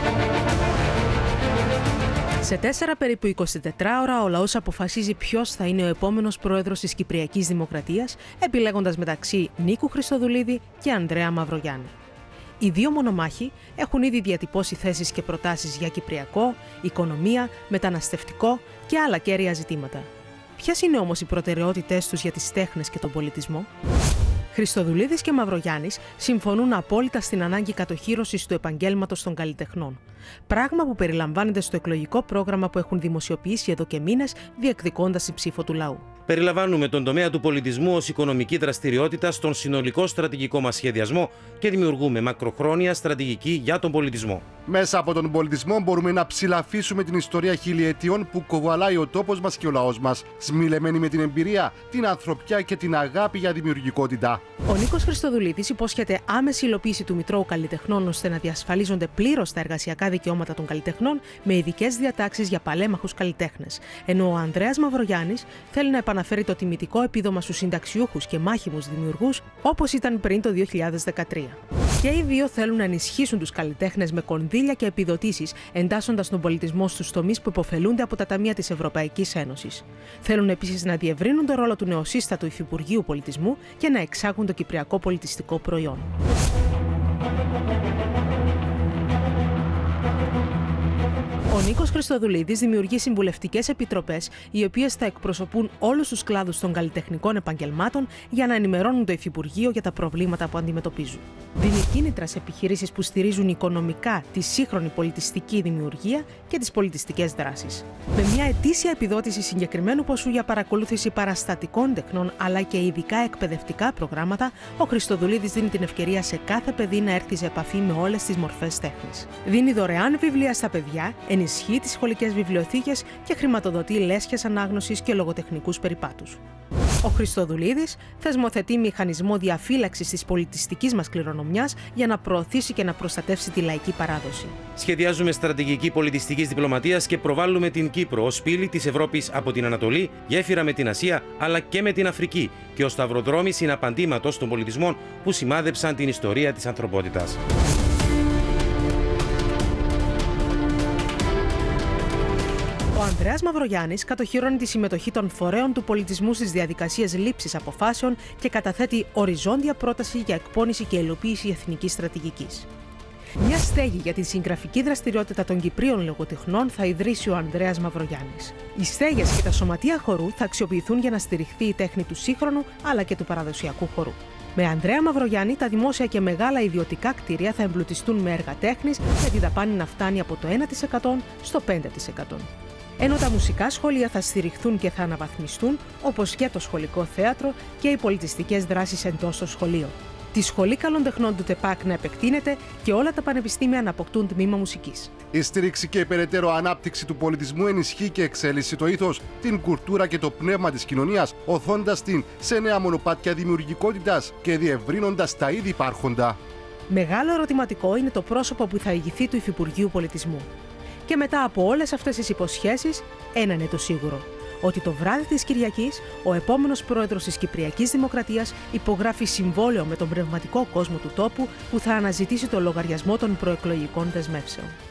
Σε 4 περίπου 24 ώρα, ο λαός αποφασίζει ποιος θα είναι ο επόμενος πρόεδρος της Κυπριακής Δημοκρατίας, επιλέγοντας μεταξύ Νίκου Χριστοδουλίδη και Ανδρέα Μαυρογιάννη. Οι δύο μονομάχοι έχουν ήδη διατυπώσει θέσεις και προτάσεις για κυπριακό, οικονομία, μεταναστευτικό και άλλα κέρια ζητήματα. Ποιες είναι όμως οι προτεραιότητές τους για τις τέχνες και τον πολιτισμό? Χριστοδουλίδης και Μαυρογιάννης συμφωνούν απόλυτα στην ανάγκη κατοχύρωσης του επαγγέλματος των καλλιτεχνών. Πράγμα που περιλαμβάνεται στο εκλογικό πρόγραμμα που έχουν δημοσιοποιήσει εδώ και μήνες, διεκδικώντας την ψήφο του λαού. Περιλαμβάνουμε τον τομέα του πολιτισμού ως οικονομική δραστηριότητα στον συνολικό στρατηγικό μας σχεδιασμό και δημιουργούμε μακροχρόνια στρατηγική για τον πολιτισμό. Μέσα από τον πολιτισμό μπορούμε να ψηλαφίσουμε την ιστορία χιλιετιών που κοβαλάει ο τόπος μας και ο λαός μας, σμιλεμένοι με την εμπειρία, την ανθρωπιά και την αγάπη για δημιουργικότητα. Ο Νίκος Χριστοδουλίδης υπόσχεται άμεση υλοποίηση του Μητρώου Καλλιτεχνών ώστε να διασφαλίζονται πλήρως τα εργασιακά δικαιώματα των καλλιτεχνών με ειδικές διατάξεις για παλέμαχους καλλιτέχνες. Ενώ ο Ανδρέας Μαυρογιάννης θέλει να επαναφέρει το τιμητικό επίδομα στους συνταξιούχους και μάχημους δημιουργούς όπως ήταν πριν το 2013. Και οι δύο θέλουν να ενισχύσουν τους καλλιτέχνες με κονδύλια και επιδοτήσεις, εντάσσοντας τον πολιτισμό στους τομείς που υποφελούνται από τα ταμεία της Ευρωπαϊκής Ένωσης. Θέλουν επίσης να διευρύνουν τον ρόλο του νεοσύστατου Υφυπουργείου Πολιτισμού και να εξάγουν το κυπριακό πολιτιστικό προϊόν. Ο Νίκος Χριστοδουλίδης δημιουργεί συμβουλευτικές επιτροπές, οι οποίες θα εκπροσωπούν όλους τους κλάδους των καλλιτεχνικών επαγγελμάτων για να ενημερώνουν το Υφυπουργείο για τα προβλήματα που αντιμετωπίζουν. Δίνει κίνητρα σε επιχειρήσεις που στηρίζουν οικονομικά τη σύγχρονη πολιτιστική δημιουργία και τις πολιτιστικές δράσεις. Με μια ετήσια επιδότηση συγκεκριμένου ποσού για παρακολούθηση παραστατικών τεχνών αλλά και ειδικά εκπαιδευτικά προγράμματα, ο Χριστοδουλίδης δίνει την ευκαιρία σε κάθε παιδί να έρθει σε επαφή με όλες τις μορφές τέχνης. Δίνει δωρεάν βιβλία στα παιδιά, ενισχύει τις σχολικές βιβλιοθήκες και χρηματοδοτεί λέσχες ανάγνωσης και λογοτεχνικούς περιπάτους. Ο Χριστοδουλίδης θεσμοθετεί μηχανισμό διαφύλαξης της πολιτιστικής μας κληρονομιάς για να προωθήσει και να προστατεύσει τη λαϊκή παράδοση. Σχεδιάζουμε στρατηγική πολιτιστικής διπλωματίας και προβάλλουμε την Κύπρο ως πύλη της Ευρώπης από την Ανατολή, γέφυρα με την Ασία αλλά και με την Αφρική και ως σταυροδρόμι συναπαντήματος των πολιτισμών που σημάδεψαν την ιστορία της ανθρωπότητας. Ο Ανδρέας Μαυρογιάννης κατοχυρώνει τη συμμετοχή των φορέων του πολιτισμού στις διαδικασίες λήψης αποφάσεων και καταθέτει οριζόντια πρόταση για εκπόνηση και υλοποίηση εθνικής στρατηγικής. Μια στέγη για την συγγραφική δραστηριότητα των Κυπρίων λογοτεχνών θα ιδρύσει ο Ανδρέας Μαυρογιάννης. Οι στέγες και τα σωματεία χορού θα αξιοποιηθούν για να στηριχθεί η τέχνη του σύγχρονου αλλά και του παραδοσιακού χορού. Με Ανδρέα Μαυρογιάννη, τα δημόσια και μεγάλα ιδιωτικά κτίρια θα εμπλουτιστούν με έργα τέχνης, με τη δαπάνη να φτάνει από το 1% στο 5%. Ενώ τα μουσικά σχολεία θα στηριχθούν και θα αναβαθμιστούν, όπως και το σχολικό θέατρο και οι πολιτιστικές δράσεις εντός των σχολείων. Τη Σχολή Καλών Τεχνών του ΤΕΠΑΚ να επεκτείνεται και όλα τα πανεπιστήμια να αποκτούν τμήμα μουσικής. Η στήριξη και η περαιτέρω ανάπτυξη του πολιτισμού ενισχύει και εξέλισσει το ήθος, την κουλτούρα και το πνεύμα της κοινωνίας, οθώντας την σε νέα μονοπάτια δημιουργικότητας και διευρύνοντας τα ήδη υπάρχοντα. Μεγάλο ερωτηματικό είναι το πρόσωπο που θα ηγηθεί του Υφυπουργείου Πολιτισμού. Και μετά από όλες αυτές τις υποσχέσεις, ένα είναι το σίγουρο. Ότι το βράδυ της Κυριακής, ο επόμενος πρόεδρος της Κυπριακής Δημοκρατίας υπογράφει συμβόλαιο με τον πνευματικό κόσμο του τόπου που θα αναζητήσει το λογαριασμό των προεκλογικών δεσμεύσεων.